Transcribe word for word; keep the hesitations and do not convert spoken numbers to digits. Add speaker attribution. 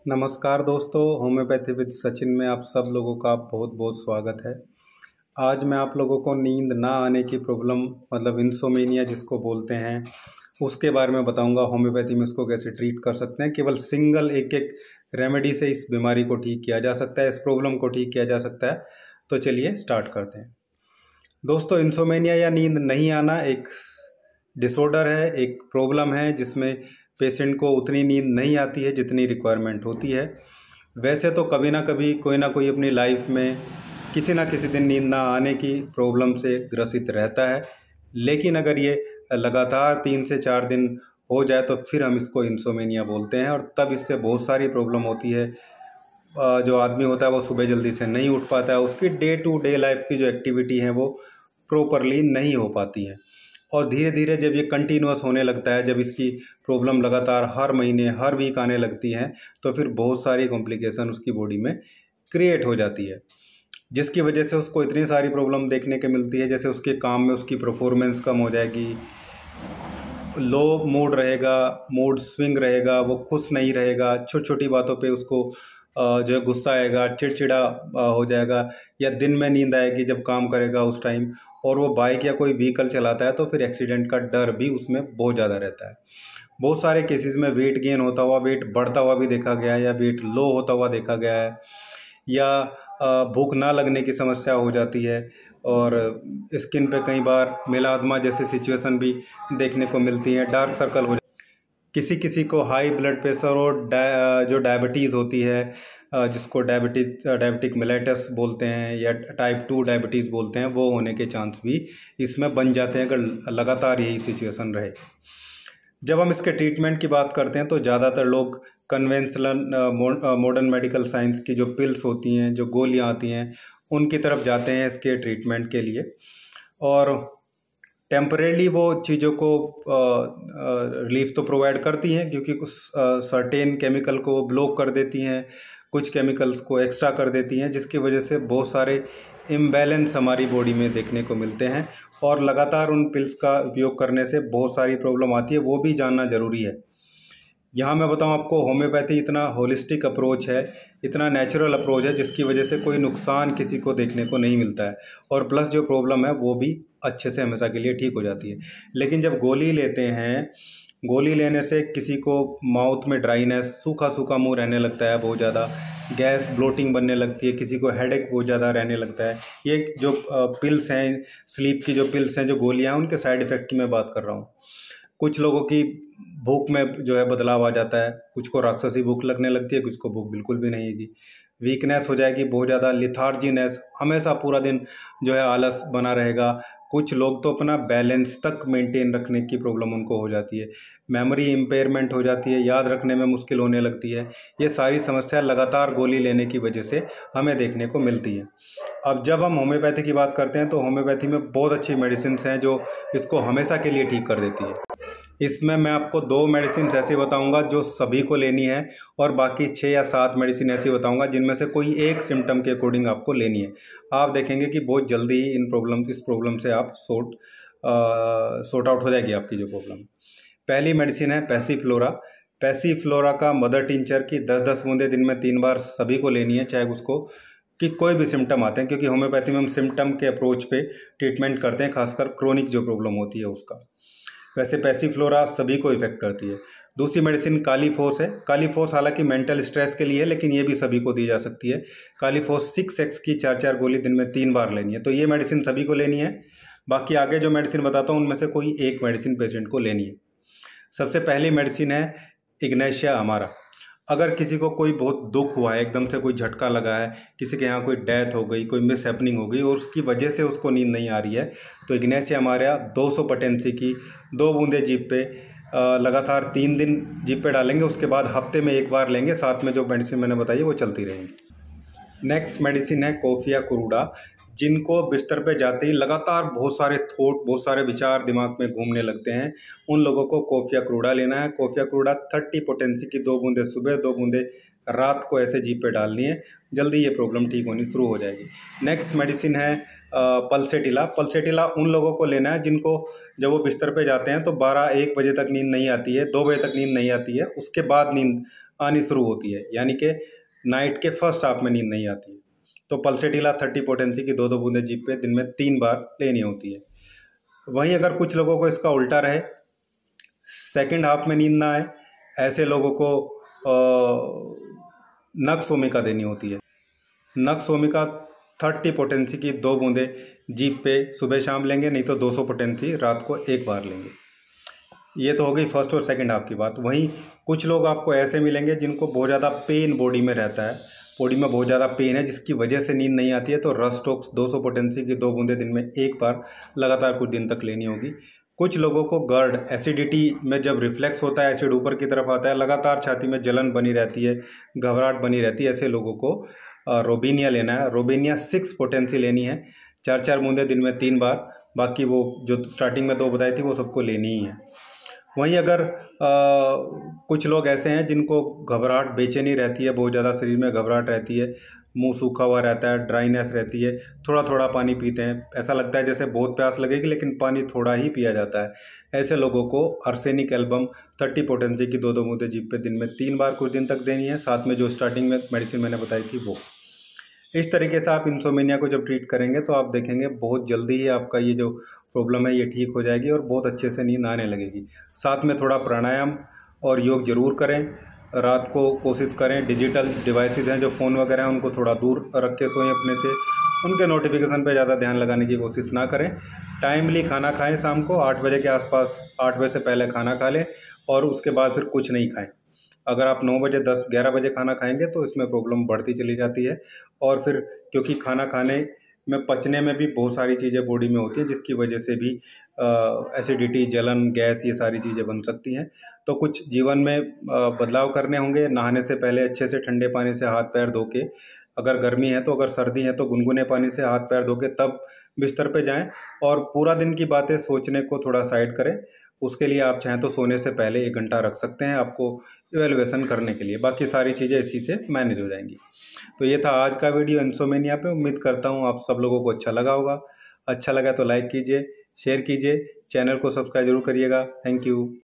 Speaker 1: नमस्कार दोस्तों, homeopathy with Sachin में आप सब लोगों का बहुत बहुत स्वागत है। आज मैं आप लोगों को नींद ना आने की प्रॉब्लम मतलब इंसोमेनिया जिसको बोलते हैं उसके बारे में बताऊंगा। होम्योपैथी में उसको कैसे ट्रीट कर सकते हैं। केवल सिंगल एक एक रेमेडी से इस बीमारी को ठीक किया जा सकता है, इस प्रॉब्लम को ठीक किया जा सकता है। तो चलिए स्टार्ट करते हैं। दोस्तों, इंसोमेनिया या नींद नहीं आना एक डिसऑर्डर है, एक प्रॉब्लम है जिसमें पेशेंट को उतनी नींद नहीं आती है जितनी रिक्वायरमेंट होती है। वैसे तो कभी ना कभी कोई ना कोई अपनी लाइफ में किसी ना किसी दिन नींद ना आने की प्रॉब्लम से ग्रसित रहता है, लेकिन अगर ये लगातार तीन से चार दिन हो जाए तो फिर हम इसको इंसोमेनिया बोलते हैं और तब इससे बहुत सारी प्रॉब्लम होती है। जो आदमी होता है वो सुबह जल्दी से नहीं उठ पाता है, उसकी डे टू डे लाइफ की जो एक्टिविटी है वो प्रॉपरली नहीं हो पाती है। और धीरे धीरे जब ये कंटिन्यूअस होने लगता है, जब इसकी प्रॉब्लम लगातार हर महीने हर वीक आने लगती है, तो फिर बहुत सारी कॉम्प्लिकेशन उसकी बॉडी में क्रिएट हो जाती है, जिसकी वजह से उसको इतनी सारी प्रॉब्लम देखने को मिलती है। जैसे उसके काम में उसकी परफॉर्मेंस कम हो जाएगी, लो मूड रहेगा, मूड स्विंग रहेगा, वो खुश नहीं रहेगा, छोटी छोटी बातों पे उसको जो है गुस्सा आएगा, चिड़चिड़ा हो जाएगा, या दिन में नींद आएगी जब काम करेगा उस टाइम। और वो बाइक या कोई व्हीकल चलाता है तो फिर एक्सीडेंट का डर भी उसमें बहुत ज़्यादा रहता है। बहुत सारे केसेस में वेट गेन होता हुआ, वेट बढ़ता हुआ भी देखा गया है, या वेट लो होता हुआ देखा गया है, या भूख ना लगने की समस्या हो जाती है। और स्किन पे कई बार मेलाज्मा जैसी सिचुएशन भी देखने को मिलती है, डार्क सर्कल हो। किसी किसी को हाई ब्लड प्रेशर और जो डायबिटीज़ होती है, जिसको डायबिटीज डायबिटिक मेलेटस बोलते हैं या टाइप टू डायबिटीज़ बोलते हैं, वो होने के चांस भी इसमें बन जाते हैं अगर लगातार यही सिचुएशन रहे। जब हम इसके ट्रीटमेंट की बात करते हैं तो ज़्यादातर लोग कन्वेंशनल मॉडर्न मेडिकल साइंस की जो पिल्स होती हैं, जो गोलियां आती हैं, उनकी तरफ जाते हैं इसके ट्रीटमेंट के लिए। और टेम्परेली वो चीज़ों को रिलीफ तो प्रोवाइड करती हैं, क्योंकि कुछ सर्टेन केमिकल को ब्लॉक कर देती हैं, कुछ केमिकल्स को एक्स्ट्रा कर देती हैं, जिसकी वजह से बहुत सारे इम्बैलेंस हमारी बॉडी में देखने को मिलते हैं। और लगातार उन पिल्स का उपयोग करने से बहुत सारी प्रॉब्लम आती है, वो भी जानना ज़रूरी है। यहाँ मैं बताऊँ आपको, होम्योपैथी इतना होलिस्टिक अप्रोच है, इतना नेचुरल अप्रोच है, जिसकी वजह से कोई नुकसान किसी को देखने को नहीं मिलता है। और प्लस जो प्रॉब्लम है वो भी अच्छे से हमेशा के लिए ठीक हो जाती है। लेकिन जब गोली लेते हैं, गोली लेने से किसी को माउथ में ड्राइनेस, सूखा सूखा मुंह रहने लगता है, बहुत ज़्यादा गैस ब्लोटिंग बनने लगती है, किसी को हेडेक बहुत ज़्यादा रहने लगता है। ये जो पिल्स हैं, स्लीप की जो पिल्स हैं, जो गोलियाँ हैं, उनके साइड इफ़ेक्ट की मैं बात कर रहा हूँ। कुछ लोगों की भूख में जो है बदलाव आ जाता है, कुछ को राक्षसी भूख लगने लगती है, कुछ को भूख बिल्कुल भी नहीं होगी, वीकनेस हो जाएगी बहुत ज़्यादा, लिथार्जीनेस, हमेशा पूरा दिन जो है आलस बना रहेगा। कुछ लोग तो अपना बैलेंस तक मेंटेन रखने की प्रॉब्लम उनको हो जाती है, मेमोरी इम्पेयरमेंट हो जाती है, याद रखने में मुश्किल होने लगती है। ये सारी समस्या लगातार गोली लेने की वजह से हमें देखने को मिलती है। अब जब हम होम्योपैथी की बात करते हैं तो होम्योपैथी में बहुत अच्छी मेडिसिन हैं जो इसको हमेशा के लिए ठीक कर देती है। इसमें मैं आपको दो मेडिसिन ऐसी बताऊंगा जो सभी को लेनी है, और बाकी छः या सात मेडिसिन ऐसी बताऊंगा जिनमें से कोई एक सिम्टम के अकॉर्डिंग आपको लेनी है। आप देखेंगे कि बहुत जल्दी ही इन प्रॉब्लम इस प्रॉब्लम से आप सॉर्ट सॉर्ट आउट हो जाएगी आपकी जो प्रॉब्लम। पहली मेडिसिन है पैसीफ्लोरा। पैसीफ्लोरा का मदर टिंचर की दस दस बूंदे दिन में तीन बार सभी को लेनी है, चाहे उसको कि कोई भी सिम्टम आते हैं, क्योंकि होम्योपैथी में हम सिम्टम के अप्रोच पे ट्रीटमेंट करते हैं, खासकर क्रोनिक जो प्रॉब्लम होती है उसका। वैसे पैसीफ्लोरा सभी को इफेक्ट करती है। दूसरी मेडिसिन कालीफोस है। कालीफोस हालांकि मेंटल स्ट्रेस के लिए है, लेकिन ये भी सभी को दी जा सकती है। कालीफोस सिक्स एक्स की चार चार गोली दिन में तीन बार लेनी है, तो ये मेडिसिन सभी को लेनी है। बाकी आगे जो मेडिसिन बताता हूँ उनमें से कोई एक मेडिसिन पेशेंट को लेनी है। सबसे पहली मेडिसिन है इग्नेशिया अमारा। अगर किसी को कोई बहुत दुख हुआ है, एकदम से कोई झटका लगा है, किसी के यहाँ कोई डेथ हो गई, कोई मिस हैपनिंग हो गई और उसकी वजह से उसको नींद नहीं आ रही है, तो इग्नेशिया अमारा दो सौ पोटेंसी की दो बूंदे जीभ पे लगातार तीन दिन जीभ पे डालेंगे, उसके बाद हफ्ते में एक बार लेंगे, साथ में जो मेडिसिन मैंने बताई वो चलती रहेंगी। नेक्स्ट मेडिसिन है कोफिया कुरूडा। जिनको बिस्तर पे जाते ही लगातार बहुत सारे थॉट, बहुत सारे विचार दिमाग में घूमने लगते हैं, उन लोगों को कोफिया क्रूडा लेना है। कोफिया क्रूडा थर्टी पोटेंसी की दो बूंदे सुबह, दो बूंदे रात को ऐसे जीभ पे डालनी है, जल्दी ये प्रॉब्लम ठीक होनी शुरू हो जाएगी। नेक्स्ट मेडिसिन है पल्सेटिला। पल्सेटिला उन लोगों को लेना है जिनको जब वो बिस्तर पे जाते हैं तो बारह एक बजे तक नींद नहीं आती है, दो बजे तक नींद नहीं आती है, उसके बाद नींद आनी शुरू होती है, यानी कि नाइट के फर्स्ट हाफ में नींद नहीं आती है। तो पल्सेटिला थर्टी पोटेंसी की दो दो बूंदें जीभ पे दिन में तीन बार लेनी होती है। वहीं अगर कुछ लोगों को इसका उल्टा रहे, सेकंड हाफ में नींद ना आए, ऐसे लोगों को नक्स ओमिका देनी होती है। नक्स ओमिका थर्टी पोटेंसी की दो बूंदें जीभ पे सुबह शाम लेंगे, नहीं तो दो सौ पोटेंसी रात को एक बार लेंगे। ये तो हो गई फर्स्ट और सेकंड हाफ की बात। वहीं कुछ लोग आपको ऐसे मिलेंगे जिनको बहुत ज़्यादा पेन बॉडी में रहता है, बॉडी में बहुत ज़्यादा पेन है जिसकी वजह से नींद नहीं आती है, तो रस्टोक्स दो सौ पोटेंसी की दो बूंदें दिन में एक बार लगातार कुछ दिन तक लेनी होगी। कुछ लोगों को गर्ड एसिडिटी में जब रिफ्लेक्स होता है, एसिड ऊपर की तरफ आता है, लगातार छाती में जलन बनी रहती है, घबराहट बनी रहती है, ऐसे लोगों को रोबेनिया लेना है। रोबेनिया सिक्स पोटेंसी लेनी है, चार चार बूंदें दिन में तीन बार, बाकी वो जो स्टार्टिंग में दो बताई थी वो सबको लेनी ही है। वहीं अगर आ, कुछ लोग ऐसे हैं जिनको घबराहट बेचैनी रहती है, बहुत ज़्यादा शरीर में घबराहट रहती है, मुंह सूखा हुआ रहता है, ड्राइनेस रहती है, थोड़ा थोड़ा पानी पीते हैं, ऐसा लगता है जैसे बहुत प्यास लगेगी लेकिन पानी थोड़ा ही पिया जाता है, ऐसे लोगों को आर्सेनिक एल्बम थर्टी पोटेंसी की दो दो बूंदें जीभ पे दिन में तीन बार कुछ दिन तक देनी है, साथ में जो स्टार्टिंग में मेडिसिन मैंने बताई थी वो। इस तरीके से आप इंसोमेनिया को जब ट्रीट करेंगे तो आप देखेंगे बहुत जल्दी ही आपका ये जो प्रॉब्लम है ये ठीक हो जाएगी और बहुत अच्छे से नींद आने लगेगी। साथ में थोड़ा प्राणायाम और योग जरूर करें। रात को कोशिश करें, डिजिटल डिवाइसेस हैं जो फ़ोन वगैरह हैं उनको थोड़ा दूर रख के सोएं अपने से, उनके नोटिफिकेशन पे ज़्यादा ध्यान लगाने की कोशिश ना करें। टाइमली खाना खाएं, शाम को आठ बजे के आसपास, आठ बजे से पहले खाना खा लें और उसके बाद फिर कुछ नहीं खाएं। अगर आप नौ बजे दस ग्यारह बजे खाना खाएंगे तो इसमें प्रॉब्लम बढ़ती चली जाती है, और फिर क्योंकि खाना खाने में पचने में भी बहुत सारी चीज़ें बॉडी में होती हैं जिसकी वजह से भी एसिडिटी, जलन, गैस, ये सारी चीज़ें बन सकती हैं। तो कुछ जीवन में आ, बदलाव करने होंगे। नहाने से पहले अच्छे से ठंडे पानी से हाथ पैर धो के, अगर गर्मी है तो, अगर सर्दी है तो गुनगुने पानी से हाथ पैर धो के तब बिस्तर पे जाएं, और पूरा दिन की बातें सोचने को थोड़ा साइड करें। उसके लिए आप चाहें तो सोने से पहले एक घंटा रख सकते हैं आपको इवैल्यूएशन करने के लिए, बाकी सारी चीज़ें इसी से मैनेज हो जाएंगी। तो ये था आज का वीडियो इंसोमेनिया पे। उम्मीद करता हूँ आप सब लोगों को अच्छा लगा होगा। अच्छा लगा तो लाइक कीजिए, शेयर कीजिए, चैनल को सब्सक्राइब जरूर करिएगा। Thank you.